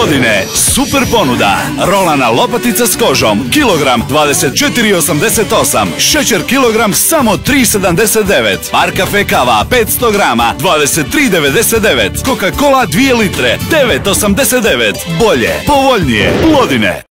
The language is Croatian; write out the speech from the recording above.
Lodine, super ponuda. Rolana lopatica s kožom, kilogram 24,88. Šećer kilogram samo 3,79. Bar kafe kava 500 grama 23,99. Coca-Cola 2 litre 9,89. Bolje, povoljnije, Lodine.